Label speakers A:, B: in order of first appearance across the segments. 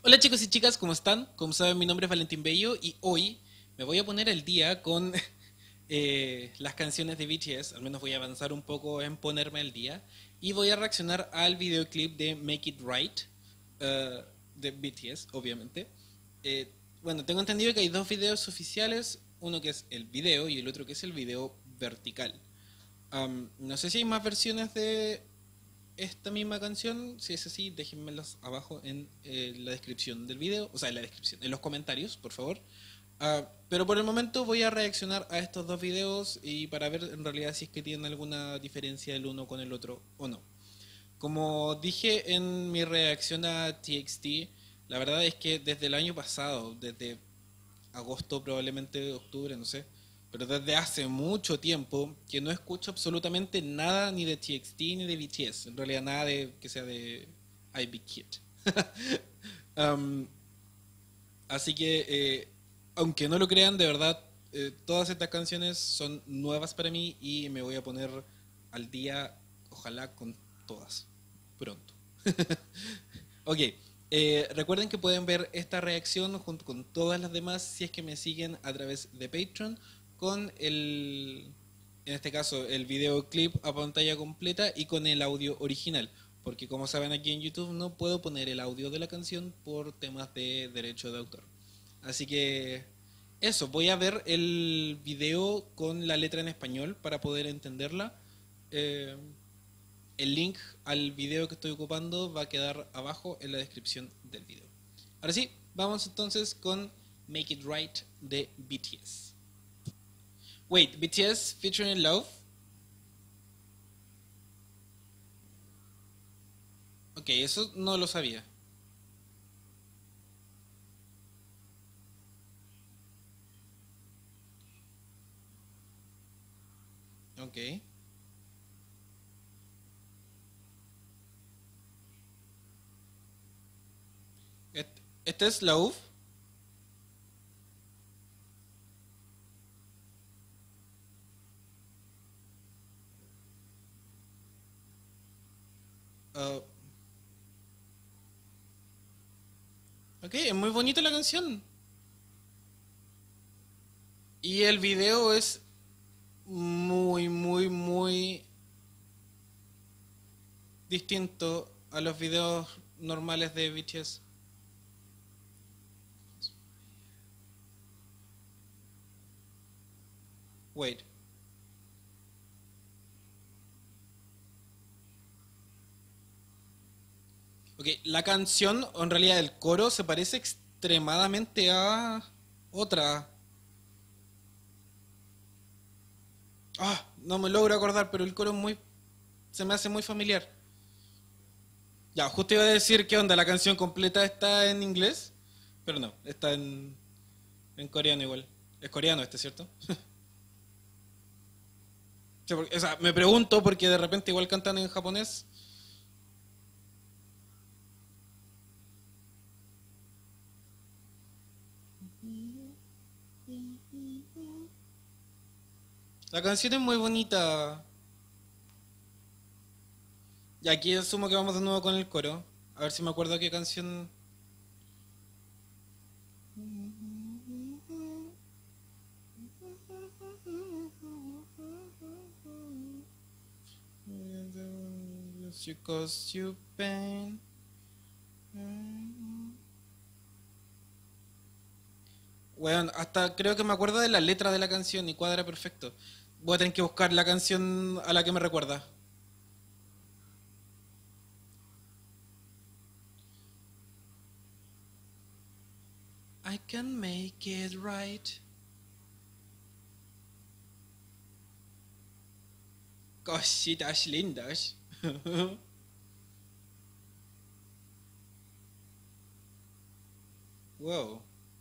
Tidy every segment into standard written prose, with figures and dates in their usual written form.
A: Hola chicos y chicas, ¿cómo están? Como saben, mi nombre es Valentín Bello y hoy me voy a poner al día con las canciones de BTS. Al menos voy a avanzar un poco en ponerme al día. Y voy a reaccionar al videoclip de Make It Right eh, de BTS, obviamente. Eh, bueno, tengo entendido que hay dos videos oficiales, uno que es el video y el otro que es el video vertical. No sé si hay más versiones de esta misma canción. Si es así, déjenmelas abajo en la descripción del video, o sea, en la descripción, en los comentarios, por favor. Pero por el momento voy a reaccionar a estos dos videos y para ver en realidad si es que tienen alguna diferencia el uno con el otro o no. Como dije en mi reacción a TXT, la verdad es que desde el año pasado, desde agosto, probablemente octubre, no sé, pero desde hace mucho tiempo que no escucho absolutamente nada ni de TXT ni de BTS, en realidad nada de que sea de IB Kid. Um, Así que, aunque no lo crean, de verdad, todas estas canciones son nuevas para mí y me voy a poner al día, ojalá con todas, pronto. Ok, recuerden que pueden ver esta reacción junto con todas las demás si es que me siguen a través de Patreon con en este caso, el videoclip a pantalla completa y con el audio original. Porque como saben aquí en YouTube no puedo poner el audio de la canción por temas de derecho de autor. Así que eso, voy a ver el video con la letra en español para poder entenderla. Eh, el link al video que estoy ocupando va a quedar abajo en la descripción del video. Ahora sí, vamos entonces con Make It Right de BTS. Wait, BTS featuring Love. Ok, eso no lo sabía. Ok. Este es Love. Uh, ok, es muy bonita la canción. Y el video es muy distinto a los videos normales de BTS. Wait. Ok, la canción, o en realidad el coro, se parece extremadamente a otra. No me logro acordar, pero el coro es muy, se me hace muy familiar. Ya, justo iba a decir que onda, la canción completa está en inglés, pero no, está en coreano igual. Es coreano este, ¿cierto? Sí, o sea, me pregunto porque de repente igual cantan en japonés. La canción es muy bonita. Y aquí asumo que vamos de nuevo con el coro. A ver si me acuerdo qué canción. You cause you pain. Bueno, hasta creo que me acuerdo de la letra de la canción y cuadra perfecto. Voy a tener que buscar la canción a la que me recuerda. I can make it right. Cositas lindas. Wow.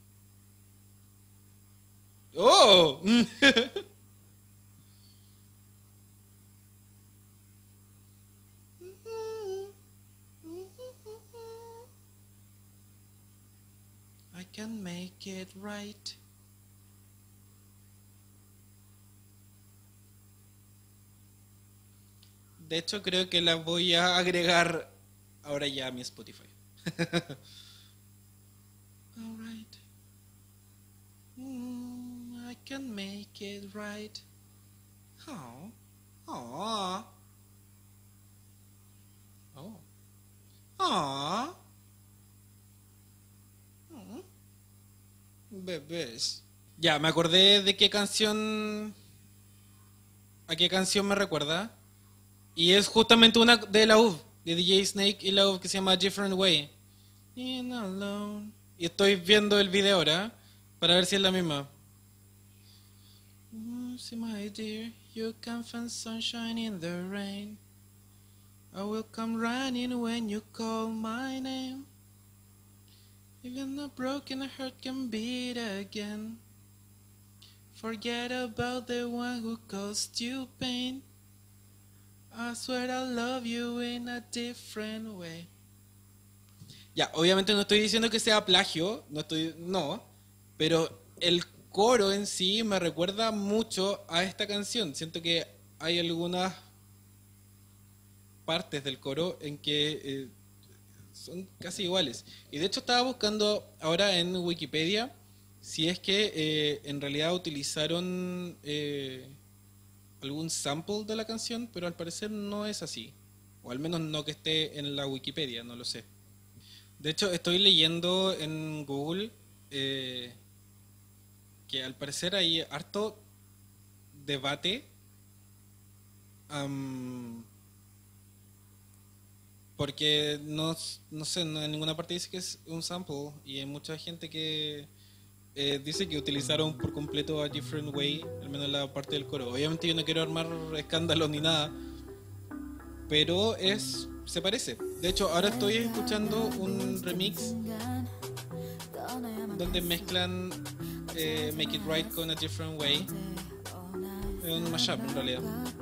A: ¡Oh! I can make it right. De hecho, creo que la voy a agregar ahora ya a mi Spotify. alright. I can make it right. Oh. Aww. Oh. Aww. Bebés. Ya, me acordé de qué canción. ¿A qué canción me recuerda? Y es justamente una de la UV, de DJ Snake y la UV, que se llama Different Way. In alone. Y estoy viendo el video ahora para ver si es la misma. See my dear, you can find sunshine in the rain. I will come running when you call my name. Even a broken heart can beat again. Forget about the one who caused you pain. I swear I love you in a different way. Ya, obviamente no estoy diciendo que sea plagio, no, pero el coro en sí me recuerda mucho a esta canción. Siento que hay algunas partes del coro en que son casi iguales. Y de hecho estaba buscando ahora en Wikipedia si es que en realidad utilizaron algún sample de la canción, pero al parecer no es así. O al menos no que esté en la Wikipedia, no lo sé. De hecho, estoy leyendo en Google que al parecer hay harto debate am, porque no sé, en ninguna parte dice que es un sample y hay mucha gente que dice que utilizaron por completo a Different Way, al menos la parte del coro. Obviamente yo no quiero armar escándalo ni nada, pero se parece. De hecho, ahora estoy escuchando un remix donde mezclan Make It Right con A Different Way. Es un mashup en realidad.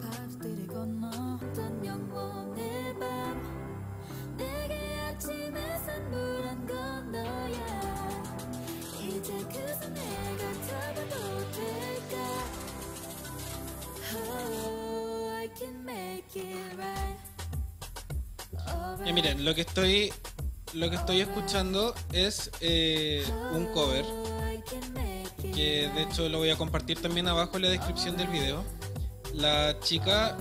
A: Y miren, lo que estoy escuchando es un cover que de hecho lo voy a compartir también abajo en la descripción del video. La chica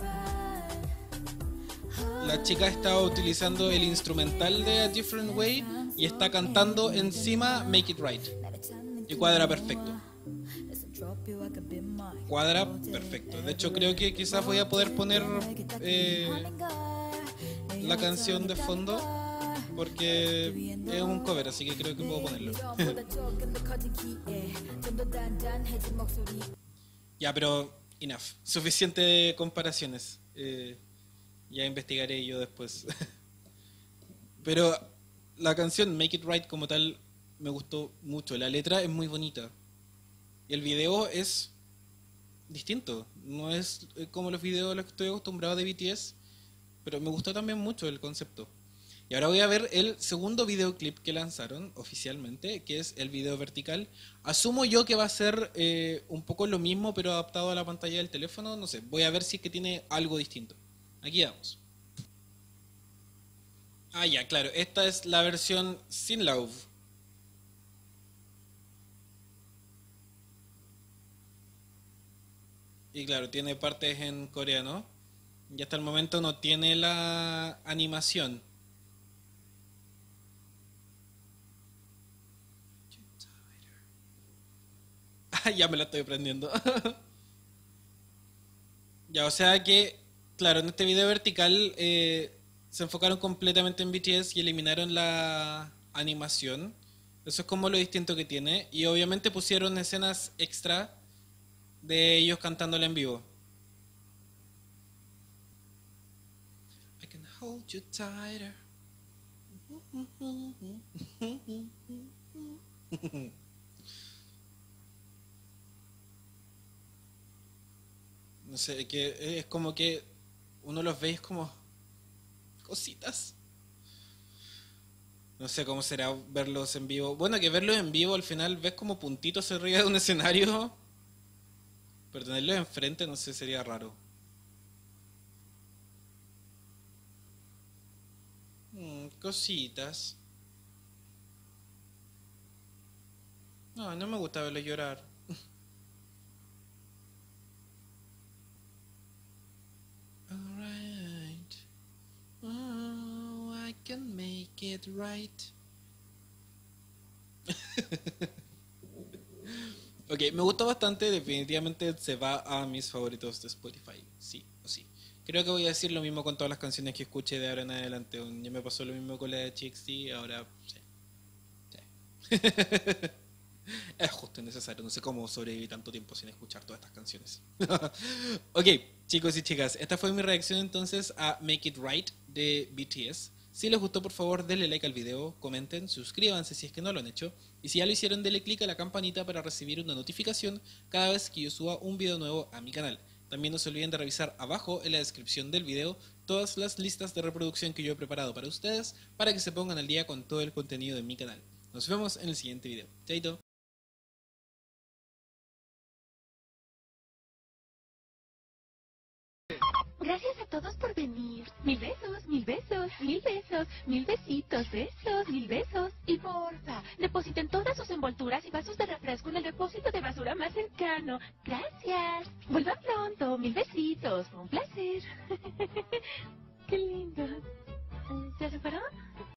A: está utilizando el instrumental de A Different Way y está cantando encima Make It Right. Y cuadra perfecto. Cuadra perfecto. De hecho creo que quizás voy a poder poner la canción de fondo porque es un cover, así que creo que puedo ponerlo. Ya, pero enough. Suficiente comparaciones. Ya investigaré yo después. Pero la canción Make It Right como tal me gustó mucho. La letra es muy bonita. Y el video es distinto. No es como los videos a los que estoy acostumbrado de BTS. Pero me gustó también mucho el concepto. Y ahora voy a ver el segundo videoclip que lanzaron oficialmente, que es el video vertical. Asumo yo que va a ser un poco lo mismo, pero adaptado a la pantalla del teléfono. No sé, voy a ver si es que tiene algo distinto. Aquí vamos. Ah, ya, claro. Esta es la versión sin la UV. Y claro, tiene partes en coreano. Y hasta el momento no tiene la animación. Ah, ya me la estoy aprendiendo. Ya, o sea que, claro, en este video vertical se enfocaron completamente en BTS y eliminaron la animación. Eso es como lo distinto que tiene. Y obviamente pusieron escenas extra de ellos cantándola en vivo. I can hold you tighter. No sé, que es como que uno los ve y es como cositas. No sé cómo será verlos en vivo. Bueno, que verlos en vivo al final ves como puntitos arriba de un escenario. Pero tenerlos enfrente no sé, sería raro. Cositas. No, no me gusta verlo llorar. Alright. Oh, I can make it right. Ok, me gustó bastante, definitivamente se va a mis favoritos de Spotify, sí o sí. Creo que voy a decir lo mismo con todas las canciones que escuché de ahora en adelante. Ya me pasó lo mismo con la de TXT, ahora sí, sí. Es justo y necesario, no sé cómo sobreviví tanto tiempo sin escuchar todas estas canciones. Ok, chicos y chicas, esta fue mi reacción entonces a Make It Right de BTS. Si les gustó, por favor, denle like al video, comenten, suscríbanse si es que no lo han hecho. Y si ya lo hicieron, denle click a la campanita para recibir una notificación cada vez que yo suba un video nuevo a mi canal. También no se olviden de revisar abajo en la descripción del video todas las listas de reproducción que yo he preparado para ustedes para que se pongan al día con todo el contenido de mi canal. Nos vemos en el siguiente video. Chaito.
B: Gracias a todos por venir. 1000 besos, 1000 besos, 1000 besos, 1000 besitos, besos, 1000 besos. Y porfa, depositen todas sus envolturas y vasos de refresco en el depósito de basura más cercano. Gracias. Vuelvan pronto. 1000 besitos. Fue un placer. Qué lindo. ¿Ya se fueron?